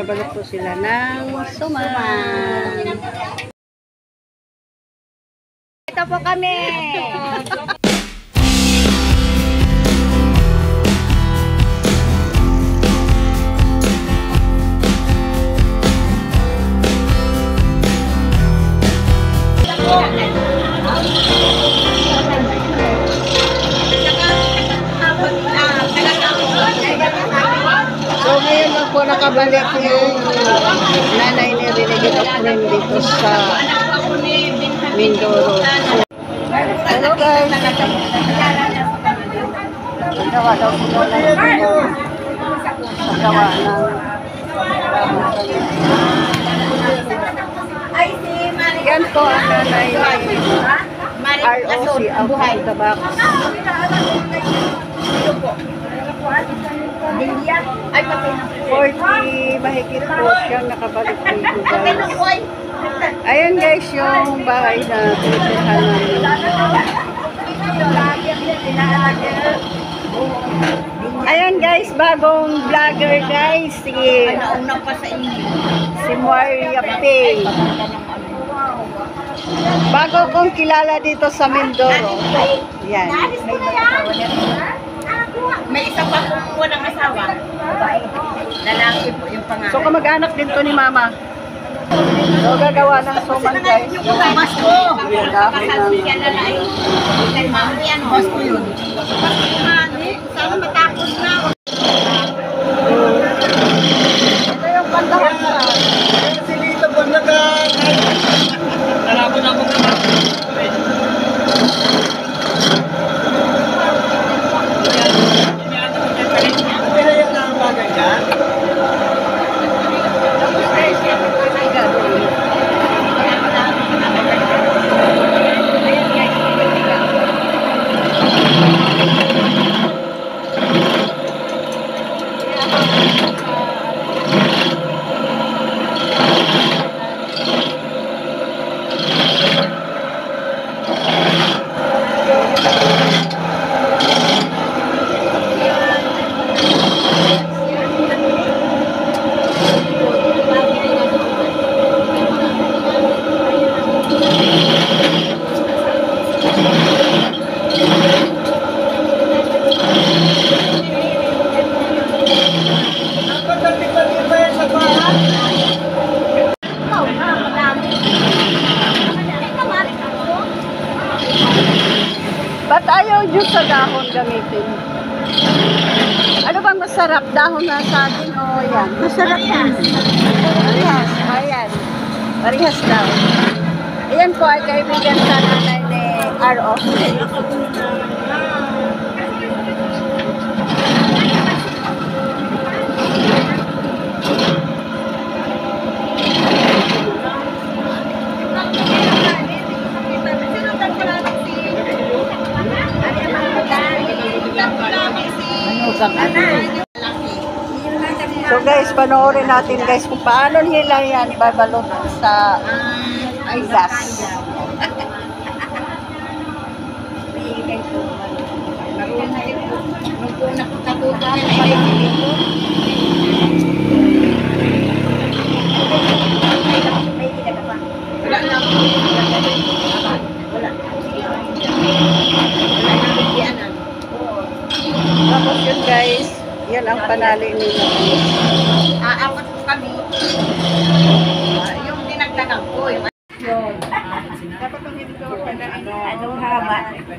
Magbabalot po sila ng suman. Ito po kami. So ngayon lang po nakabalik yung nanay ni Renegade of Friend dito sa Mindoro. Hello guys! Nagawa daw po na dito. Nagawa ng yan po ang nanay ROC out of the box. 40 mahigit po siyang nakabalik dito guys. Ayan guys yung bahay na pinuntahan namin. Ayan guys, bagong vlogger guys. Si Maria Pay. Bago kong kilala dito sa Mindoro. Yan. May isa pa kung walang asawa. Lalaki po yung pangalan. So kamag-anak din to ni Mama. So gagawa ng suman guys. Mas ko. Kasal siya lalaki. Kay Mami, ano? Mas ko yun. Sana matapos na. Ito yung pandahan na. Kasi dito po nalabo na ako naman. Ba't ayaw juice sa dahon gamitin? Ano bang masarap? Dahon na saging o yan? Masarap yan. Parihas. Ayan. Parihas daw. Ayan po ay kaibigan sa nanay ni R.O. So guys, panoorin natin guys kung paano nila yan babalot sa gas. Tapos yun guys, yan ang panali nila. Aawat po kami. Yung dinagdagan ko. Yun. Dapat kung hindi ko anong haba?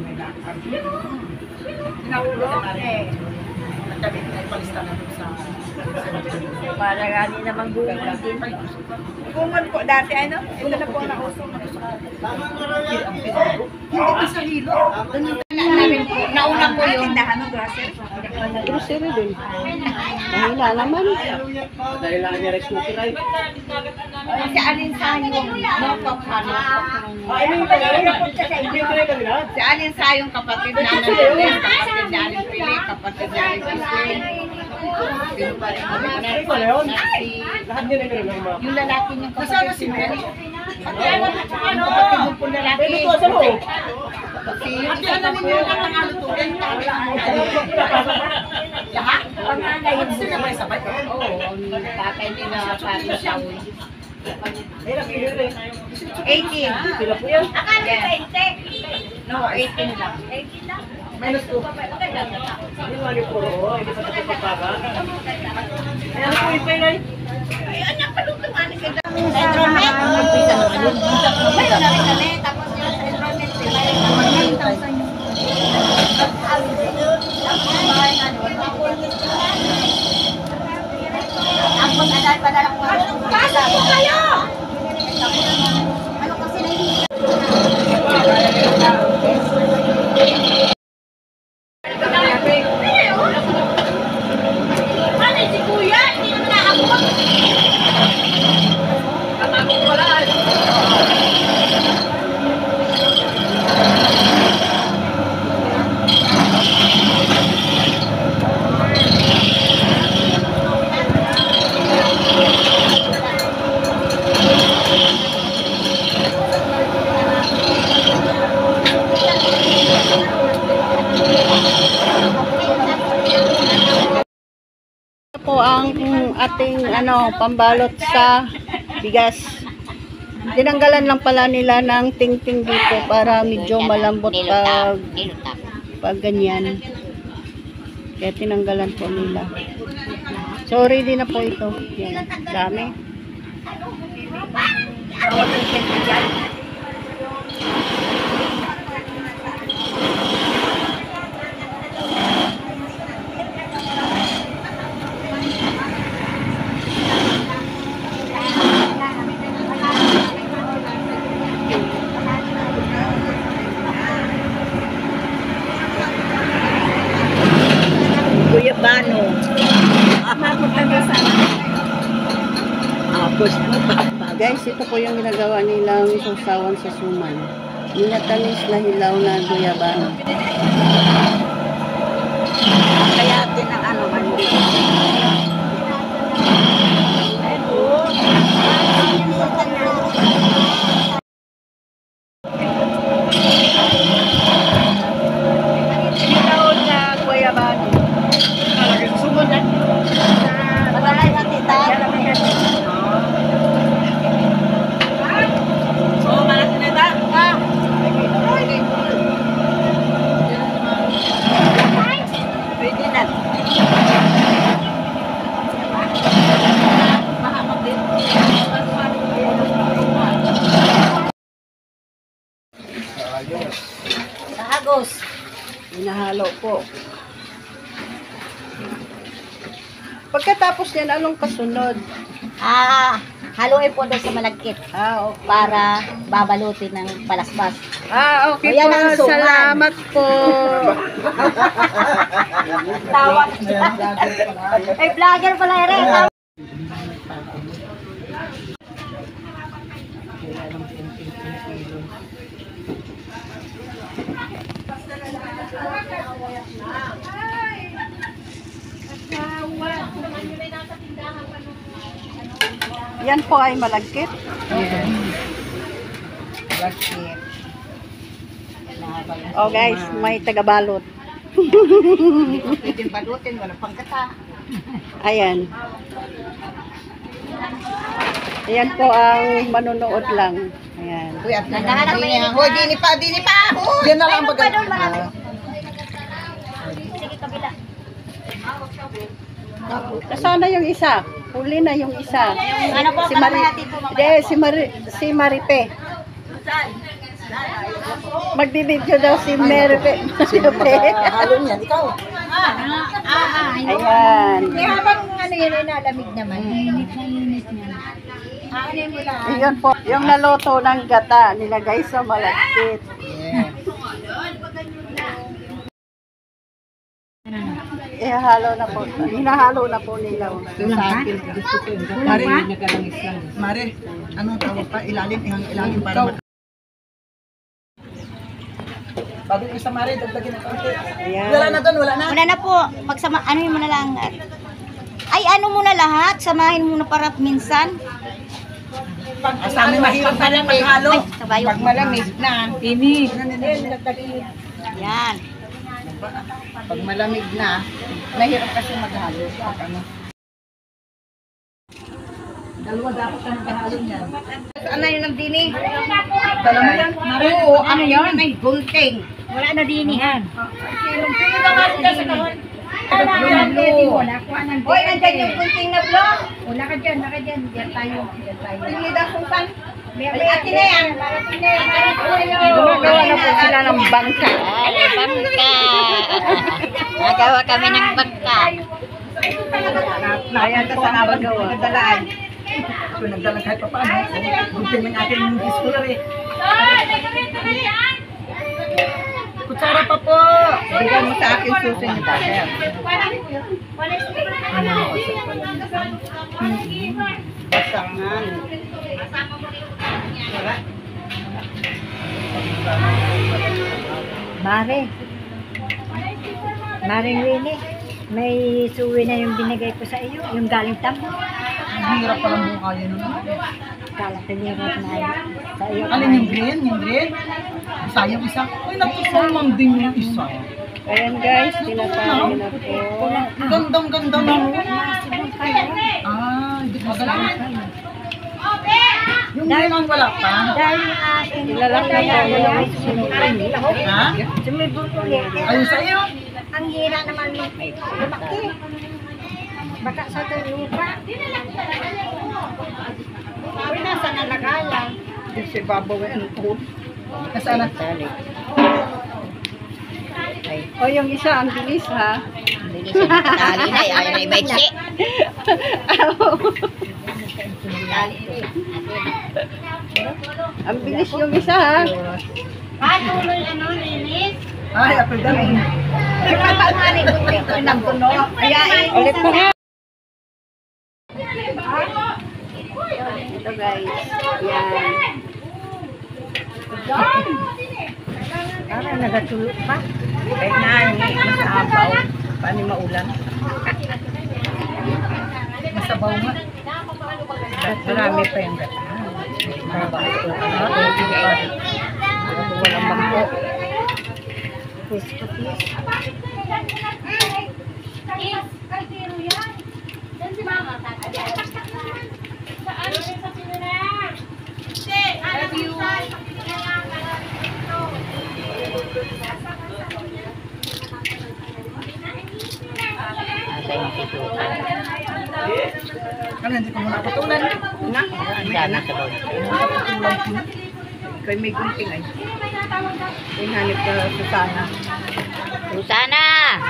Tinawulog eh. Nagdamit na ipalista na sa para gani naman bungon din. Bungon po dati ano? Ito na po ang nausong. Hindi sa hilo. Nauna po yung tindahan ng grocery. Grocery din. Mahina naman. Dahil lang niya rice cooker ay. Si Alin Sayong Mokokano. Si Alin Sayong kapatid namin Pili, kapatid ni Alin Pili, kapatid ni Alin Pili. Yung lalaki niyang kapatid si Mary. Ano? Kapatid mo po lalaki. Si yung isa na ninyo na nangalutuin. Lahat? Panganay. Sila ba sabay? Oo. Tatay hindi na pati siya. 18. Sila po yan. Akala ko 20. No, 18 lang. 18 lang. Minus 2. Yung mali puro. Hindi pa ito pagpaga. Ayan po yung penay. Ay, anak pa nung tumanin ka dami. Enrollment? Mayroon na rin kami. Tapos yung enrollment sila. 9,000 yung... Ang pag-adal pa na lang po. Pasok po kayo! Ano kasi na ano si Kuya? Hindi naman nakakot. Katakot pala. Po ang ating pambalot sa bigas. Tinanggalan lang pala nila ng ting-ting dito para medyo malambot pag ganyan. Kaya tinanggalan po nila. So ready na po ito. Yan, dami. Guyabano. Mapunta doon sa Guys, ito po yung ginagawa nilang susawan sa suman. Minatamis na hilaw na guyabano. kaya din ang ano mandi. Hilaw na guyabano. Sumunod. Matalay sa tita. Oo, malas na ito. Pwede na. Kahagos. Hinahalo po. Pagkatapos yan, anong kasunod? Haluin po doon sa malagkit Okay. para babalutin ng palaspas. Okay O, yan po. ang suman. Salamat po. Tawag. Ay, vlogger pala rin. Yan po ay malagkit. Malagkit. Oh guys, may tagabalot. Pwede balutin, wala pang kata. Ayan. Ayan po ang manunood lang. Ayan. Naghahanap pa yun. Hoy, dini pa. Hoy. Yan na lang Mayroon pa doon, marami. Sige, kabila. Nasaan na yung isa? Huli na yung isa. Ano po, Si Mari. kalahati po mamaya. Hindi, si Maripe. Magbibideo daw si Maripe. Halo niyan, ikaw. Ayan. Habang ano yun, inalamig naman. Init niya. Ano mo lang. Ayan po, yung naluto ng gata, nilagay sa malagkit. Ihahalo na po. Hinahalo na po nila. Mare, anong tawag pa? Ilalim para mat... Bago yung isa, Mare, dagdagin na konti. Ayan. Wala na doon, wala na. Una na po, ano mo na lang. Ay, ano mo na lahat, samahin mo na para minsan. Sa amin mahirap pa lang maghalo. Ay, kabayo. Pag malamig na, ini. Yan. Pag malamig na, mahirap kasi maghalo. Pag ano. Dalawa dapat ka nagkahalo niyan. Ano yun ang dini? Dala mo yan? Oo, ano yun? Ay, gunting. Wala na dinihan. Sino ka nga dyan sa kahon? Hoy, nandyan yung gunting na vlog. Wala ka dyan, naka dyan. Diyan tayo. Diyan tayo. Tingin na kung saan. Ay, atin na yan. Gumagawa na po sila ng bangka. Ay, bangka. Nagawa kami ng bangka. Ayan ka sana ba nagdalaan? Kung nagdalaan kahit pa paano. Gunting man natin yung scholar eh. Kutsara pa po! Bigyan mo sa akin susi ni Tatay. Pasangan. Mare. Maring Winnie. May suwi na yung binigay ko sa iyo. Yung galing tambo. Ang hirap palang bukayan nun. Kala ko niya na sa iyo. Alin yung green? Yung green? Sayang isa. Ay, natusumang din yung isa. Ayan guys, tinatawag na po. Gandang-ganda na. Masibong kayo. Ah, hindi ko magaling. Yung green ang wala pa. Dahil yung akin. Ilalak na kaya po. wala yung Ha? sumibong ulit. Ayun sa iyo. Ang hira naman lumaki. Baka sa lupa. Uy, nasa nalagayan. Si Babo and Coop. Nasaan na? O yung isa, ang bilis ha. Bilis yung tali na. Ayaw na ibaitsi. Ang bilis yung isa ha. Patuloy ano, linis. Ay, apel dami. Nagtunog. Ayain. Ulit po nga. Ito guys. Yan. Parang nagatulog pa. Kahit na, nasa abaw. Paano maulan? Masabaw nga. Marami pa yung gata. Walang bangko. Kaya hindi ko muna patulan. Na, may anak. Kaya may gunting ay. Inhanip ka Susana. Susana!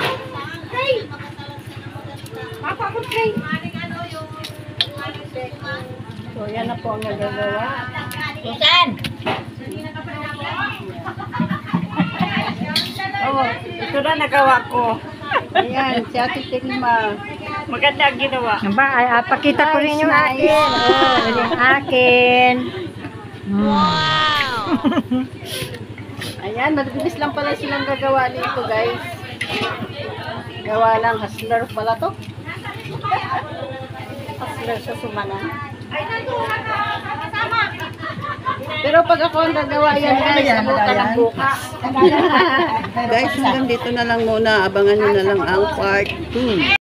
So yan na po ang nagagawa. Susan! Oh, ito na nagawa ko. Ayan, si Ate Tilma. Maganda ang ginawa. Ba, ay, pakita ko rin yung akin. Oh, yung akin. Ayan, mabilis lang pala silang gagawa nito guys. Gawa lang, hustler pala to. Hustler sa sumana. Pero pag ako ang gagawa yan guys, abutan ng bukas. Guys, hanggang dito na lang muna. Abangan nyo na lang ang part 2.